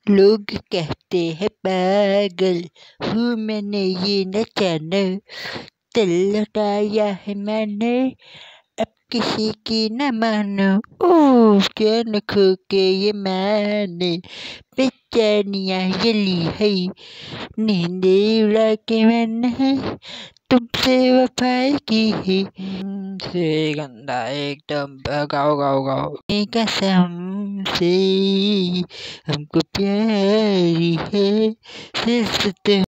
लोग कहते हैं पागल हूँ मैंने ये न जाना, दिल लौटाया है मैंने अब किसी की न मानो। ओह जान खो के ये मैंने बेचैनियाँ ये ली है, नींदे उड़ा के मैंने तुमसे वफाई की है। से गंदा एकदम गाओ गाओ गाओ कसम से हमको प्यारी है सिर्फ